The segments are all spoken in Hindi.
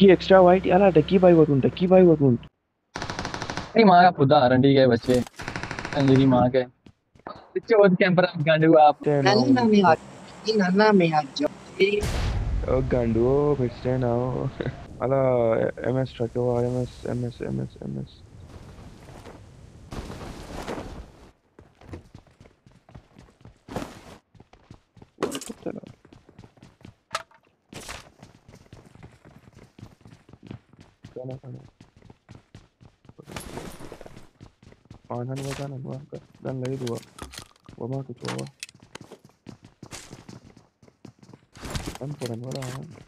की एक्स्ट्रा वाइट याला डक्की बाई वरून नहीं माँ का पुदा रंडी के बच्चे अंजलि माँ के बच्चे बहुत कैंपर गांडू आप तेना Nana me उनको hajji, nana me hajji. गांडू फिर से ना अला एमएस ट्रक वो एमएस वो कुत्ता ना kana kana anan wa kana wa dan lagi dua wa ma kutu wa dan puran wala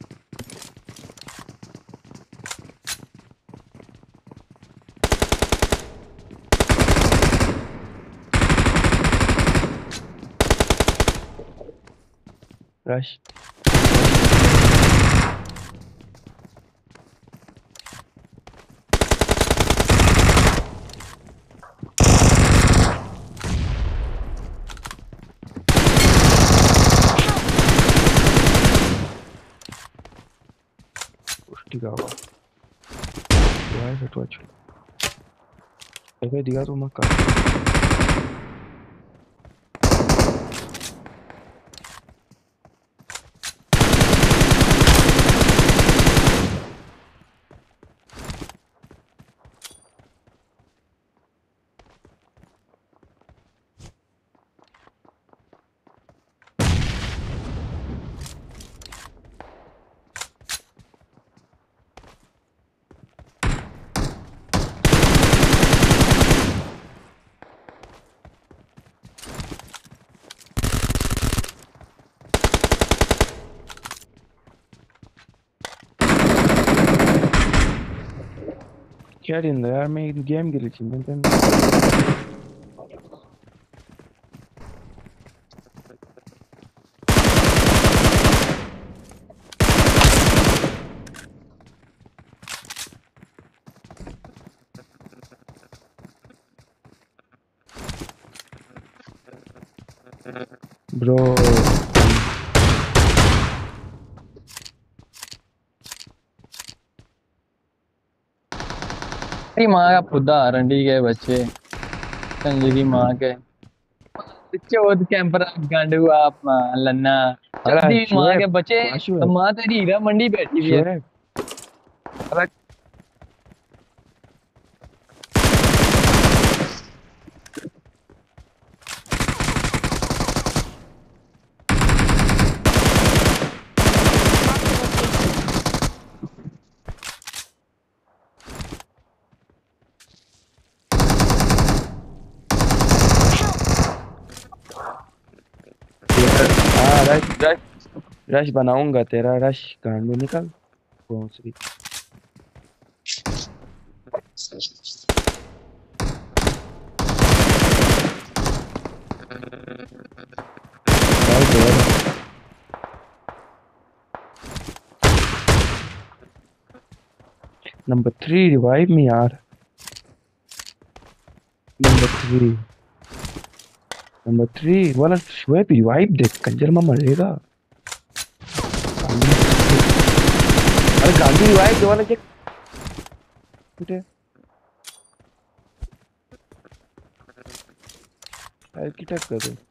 rush उसकी गावा why is it watch ऐसे दिया तो मत कर क्या दिन यार मैं गेम के लिए चिंतन bro नहीं माँ का पुदा रंडी के बच्चे अंजलि माँ के बच्चे बहुत कैंपर गांडू आप लन्ना अला चड्डी माँ के शोएब बच्चे कहाँ शोएब माँ तेरी हीरा मंडी बैठी हुई है शोएब अला हाँ रश रश रश बनाऊंगा तेरा रश गांडू निकल भोंसरी भाई देर नंबर 3 रिवाइव मी यार नंबर 3 नंबर 3 वाला शोएब रिवाइव देख कंजर में मरेगा गांडू अरे गांडू रिवाइव दे वाला कुठे हेल्थ किट कर दो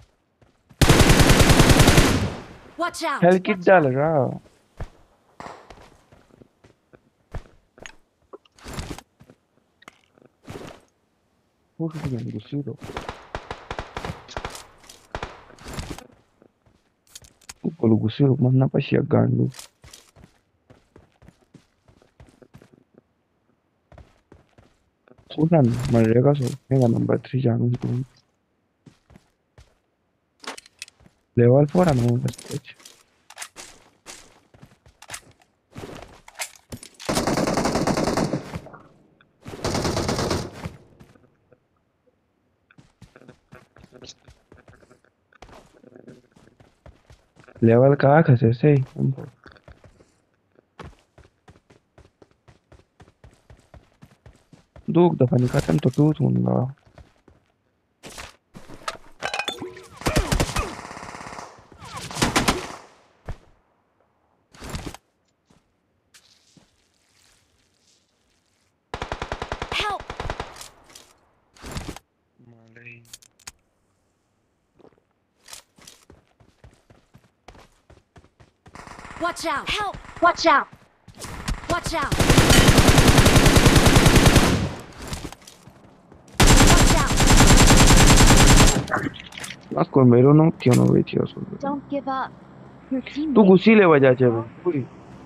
Watch out! हेल्थ किट डाल रहा वो किसी ने गुस्से दो Kalau gusur mana pa siya gano sunan mereka so mega number 3 jangan itu level 4 ano stage level kah kasi say dug dafa nikatan to tutun la Watch out! Help! Watch out! Watch out! Watch out! Ako meron no kyo no vechi asu. Don't give up. Your Tu teammates. gusi le waja che ben. Puri.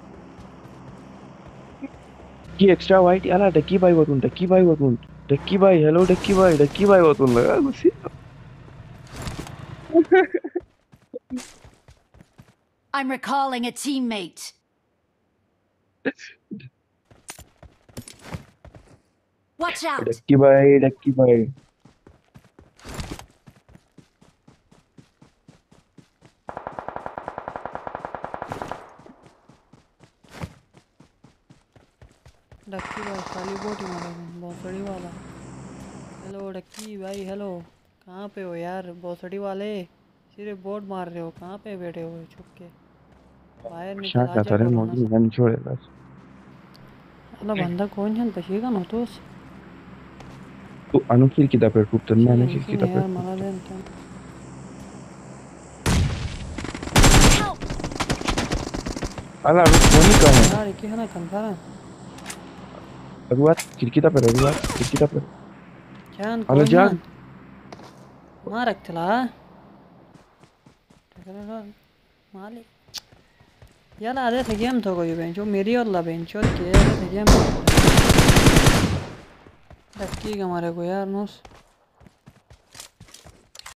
Ki extra white ala Ducky bhai watun Ducky bhai watun. Ducky bhai hello Ducky bhai watun laga gusi. I'm recalling a teammate. Watch out! Ducky bhai. Ducky भाई खाली बोट ही मारा भोसड़ी वाला। हेलो डक्की भाई हेलो, कहाँ पे हो यार भोसड़ी वाले? सिर्फ बोट मार रहे हो, कहाँ पे बैठे हो छुप के? बाहर निकल Shaka आजा tare करो ना। mogi gan chode bas. अल्लाह बंदा कौन है पशीगा ना तो Tu anukil kita per tutun na anukil kita per. यार मारा दे तो Help! Ala anuk koni ka hai. यार एक है ना कंफारा Aruat kita per. जान Ala कौन jaan. है मार चला मालिक यार आधे थे गेम तो कोई बेंच जो मेरी और ला बेंच और के थे गेम डक्की का मारे को यार नोस